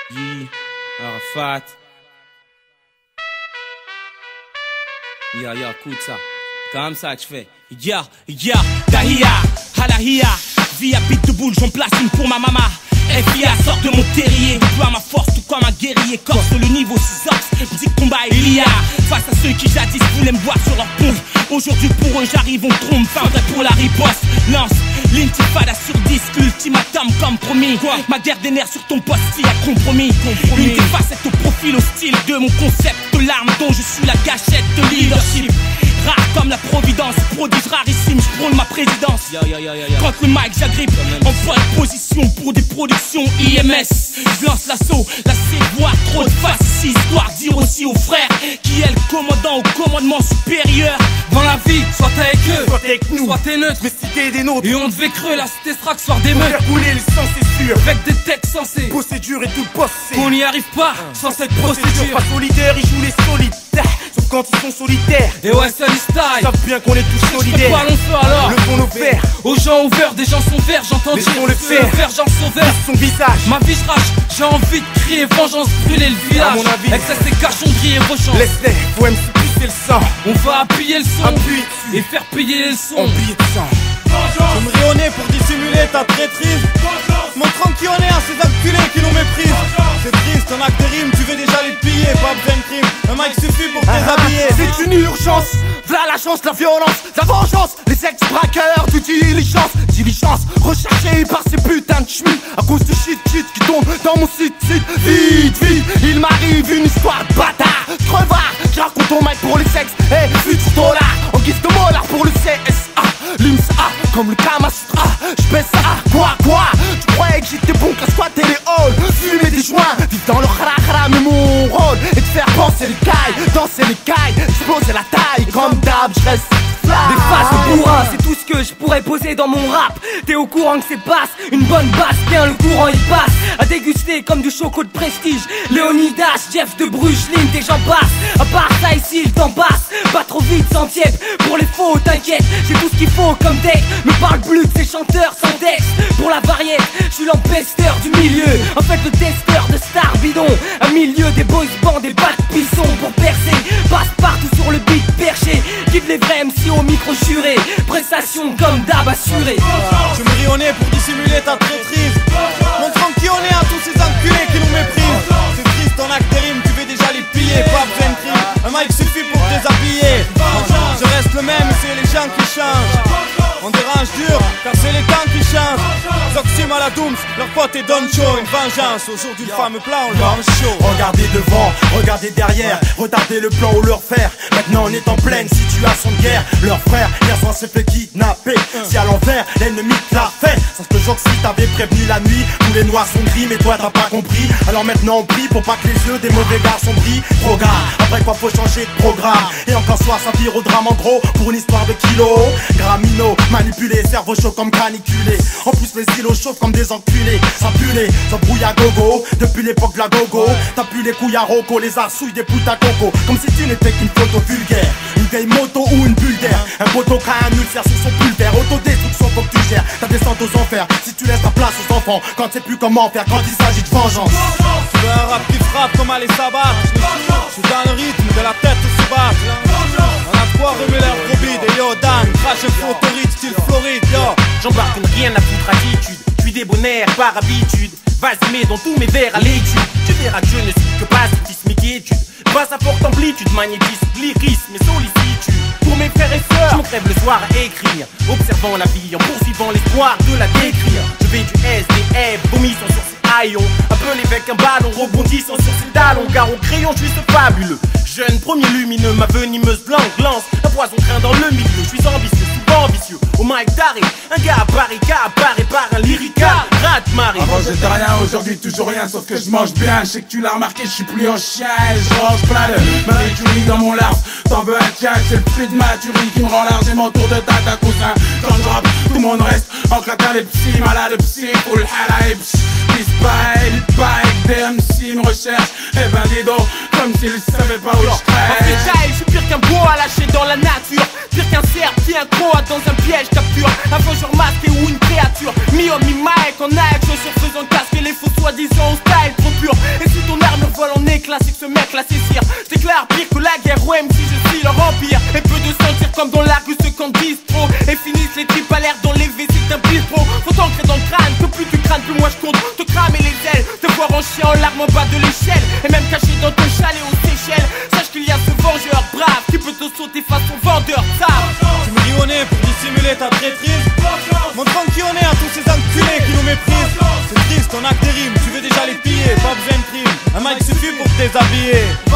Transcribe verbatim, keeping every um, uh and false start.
Yi, Arafat. Ya, ya, écoute ça. Comme ça, tu fais. Ya, ya, Dahia, Halahia. Vie à bite de boule, j'en place une pour ma maman. F I A sort de mon terrier, déploie ma force tout comme un guerrier. Corse le niveau six ox, me dit que combat est liard. Face à ceux qui jadis voulaient me voir sur leur pompe. Aujourd'hui pour eux j'arrive, on trompe, fin vrai pour la riposte. Lance l'intifada sur disque, ultimatum comme promis. Quoi? Ma guerre des nerfs sur ton poste, y a compromis. compromis. Une des facettes au profil hostile de mon concept de l'arme dont je suis la gâchette de leadership. Rare comme la providence, prodige rarissime, je prône ma présidence. Yeah, yeah, yeah, yeah. Quand le mic j'agrippe, en bonne position pour des productions I M S. Je lance l'assaut, la voix trop de face, histoire dire aussi aux frères qui est le commandant au commandement supérieur. Dans la vie, soit t'es avec eux, soit t'es avec nous, soit t'es neutre, mais si t'es des nôtres. Et on devait creux la cité Strack, soir des meufs. Faire couler le sang c'est sûr, avec des textes sensés, procédure et tout le poste c'est qu'on n'y arrive pas, sans cette procédure. Pas solidaire, ils jouent les solitaires, sauf quand ils sont solitaires. Et ouais, ça les style. Ils savent bien qu'on est tous solidaires. Quoi l'on fait alors? Le font nos verts. Aux gens ouverts, des gens sont verts, j'entends dire. Laissons le faire. Faire genre sauveur. Son visage. Ma vie je rage, j'ai envie de crier vengeance, brûler le village. À mon avis. Avec ça c'est cachonnerie et rechange. Laisse-les, faut M C pousser le sang. On va appuyer le son. Appuie et faire payer le son. En billets de sang. Je me riais au nez pour dissimuler ta traîtrise. Montrant qui on est à ces enculés qui nous méprisent. C'est triste, un acte de rime, tu veux déjà les piller. Pas besoin de crime, un mic suffit pour te déshabiller. C'est une urgence, v'là la chance, la violence, la vengeance. Les ex-braqueurs du diligence, diligence recherchée par ces putains de schmitts. À cause du shit shit qui tombe dans mon site site. Vite, vite, il m'arrive une histoire de bâtard. Crevard, je raconte au mic pour les sexes. Et futur dollar, en guise de molar pour le C S A. L'I M S A, comme le Kamasutra. J'baisse ça, quoi, quoi. Tu croyais que j'étais bon qu'à squatter les halls, fumer des joints, vivre dans le khara mais mon rôle est de faire penser les cailles, danser les cailles, exploser la taille. Comme d'hab, j'reste des faces de bourrin, c'est tout ce que je pourrais poser dans mon rap. T'es au courant que c'est basse, une bonne basse, bien le courant il passe. À déguster comme du choco de prestige. Léonidas, Jeff de Bruges, Link et j'en passe. À part ça ici, il t'en passe. Pas trop vite, sans tiède. Pour les faux, t'inquiète, j'ai tout ce qu'il faut comme deck. Me parle plus que ces chanteurs sans texte. Pour la variette, je suis l'empesteur du milieu. En fait, le testeur de star bidon. Un milieu des boys bands, des bacs pissons pour percer. Passe partout sur le beat perché. Guide les vrais M C au micro juré, prestation comme d'hab assuré. Je me ris au nez pour dissimuler ta traîtrise. Montrant qui on est à tous ces enculés qui nous méprisent. C'est triste, ton acte de rime, tu veux déjà les piller. Pas besoin de crime, un mic suffit pour te déshabiller. Je reste le même, c'est les gens qui changent. On dérange dur, car c'est les temps qui changent. Zoxim à la Dooms, leur pote est Don Cho. Une vengeance, aujourd'hui le fameux plan, on le rend chaud. Regardez devant, regardez derrière, retardez le plan ou leur faire. Maintenant on est en pleine situation de guerre. Leur frère, hier soir s'est fait kidnapper. Si à l'envers, l'ennemi te l'a fait. Sauf que Joxy t'avait prévenu la nuit. Tous les noirs sont gris, mais toi t'as pas compris. Alors maintenant on prie pour pas que les yeux des mauvais garçons brillent. Programme, après quoi faut changer de programme. Et encore soir ça vire au drame en gros. Pour une histoire de kilos, Gramino, manipulé, cerveau chaud comme caniculé. En plus les îlots chauffent comme des enculés. Ça pue les embrouilles à gogo. Depuis l'époque de la gogo, t'as pu les couilles à roco, les arsouilles des putes à coco. Comme si tu n'étais qu'une photo vulgaire. Une vieille moto ou une bulle d'air. Un poteau qui a un ulcère sur son pulvaire. Autodestruction faut que tu gères ta descente aux enfers. Si tu laisses ta place aux enfants, quand tu sais plus comment faire, quand il s'agit de vengeance. Tu veux un rap qui frappe comme aller s'abattre. Je suis dans le rythme de la tête se battre. On a quoi remuer l'air probide. Et yo Dan, crash et flottorite style Floride yo. J'embarque une rien à foutre attitude. Je suis débonnaire par habitude. Vas-y mets dans tous mes vers à l'étude. Tu verras Dieu ne suit que pacifisme et quiétude. Basse à forte amplitude, magnétisme, lyrisme et sollicitude. Pour mes frères et sœurs, je me crève le soir à écrire. Observant la vie en poursuivant l'espoir de la décrire. Je vais du S D F, vomissant sur ces haillons. Un peu l'évêque, un ballon, rebondissant sur ces dallons. Car au crayon je suis ce fabuleux jeune premier lumineux, ma venimeuse blanc glance. Un poison craint dans le milieu, je suis ambitieux, souvent ambitieux. Au mic d'arrêt, un gars à Paris, gars apparaît par un lyrica. Rat Marie. Avant j'étais rien, aujourd'hui toujours rien, sauf que je mange bien. Je sais que tu l'as remarqué, je suis plus en chien et je range plein de Marie Curie dans mon larve. T'en veux un tien, c'est le flux de maturie qui me rend largement autour de ta ta cousin. Quand je rappe, tout le monde reste en claquant les psy, malade psy, full hala et psh. Ils se baillent, ils baillent, des M C me recherchent. Eh ben dis donc, comme s'ils savaient pas où je traîne. En freestyle, je suis pire qu'un bois lâché dans la nature. Pire qu'un cerf qui un croate dans un piège capture un vengeur masqué ou une créature mi-homme mi-mike en action sur faisant casque et les faux soi-disant au style trop pur. Et si ton armure vole en éclats, c'est que ce mec là c'est cire. Je déclare pire que la guerre, ouais, même si je suis leur empire. Et peu de sentir comme dans la rue ceux qu'on distro et finissent les tripes à l'air dans les V, c'est un bistrot. Faut t'ancrer dans le crâne, que plus tu cranes, plus moi je compte te cramer les ailes, te voir en chien en larmes en bas de l'échelle. Et même caché dans ton chalet aux Seychelles, sache qu'il y a ce vengeur brave qui peut te sauter face au vendeur sable. Tu me dis on est pour dissimuler ta traîtrise. Montrant qui on est à tous ces enculés qui nous méprisent. C'est triste, on a que des rimes, tu veux déjà les piller, pas besoin de crime. Un mic suffit pour te déshabiller.